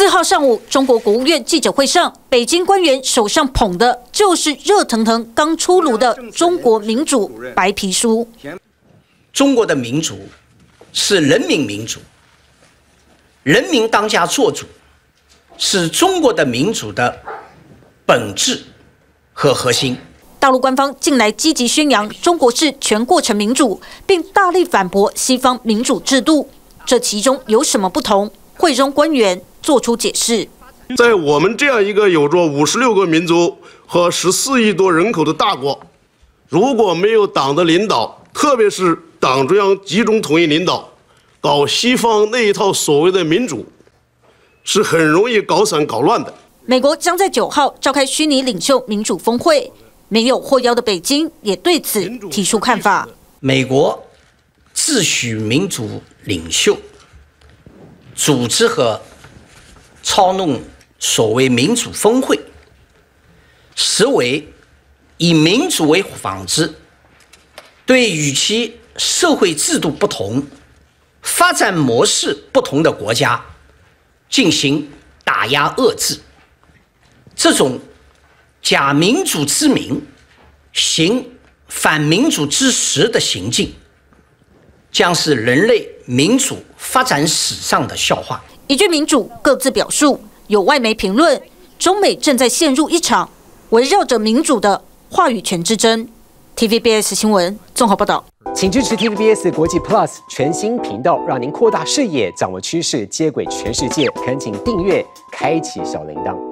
4号上午，中国国务院记者会上，北京官员手上捧的就是热腾腾刚出炉的中国民主白皮书。 中国的民主是人民民主，人民当家作主，是中国的民主的本质和核心。 大陆官方近来积极宣扬中国式全过程民主，并大力反驳西方民主制度，这其中有什么不同？会中官员做出解释： 在我们这样一个有着56个民族和14亿多人口的大国，如果没有党的领导，特别是党中央集中统一领导，搞西方那一套所谓的民主，是很容易搞散搞乱的。 美国将在9号召开虚拟领袖民主峰会，没有获邀的北京也对此提出看法。 美国自诩民主领袖，组织和操弄所谓民主峰会，实为以民主为幌子，对与其社会制度不同、发展模式不同的国家进行打压遏制。这种假民主之名，行反民主之实的行径，将是人类民主发展史上的笑话。 一句民主各自表述，有外媒评论，中美正在陷入一场围绕着民主的话语权之争。TVBS 新闻综合报道。 请支持 TVBS 国际 Plus 全新频道，让您扩大视野，掌握趋势，接轨全世界。恳请订阅，开启小铃铛。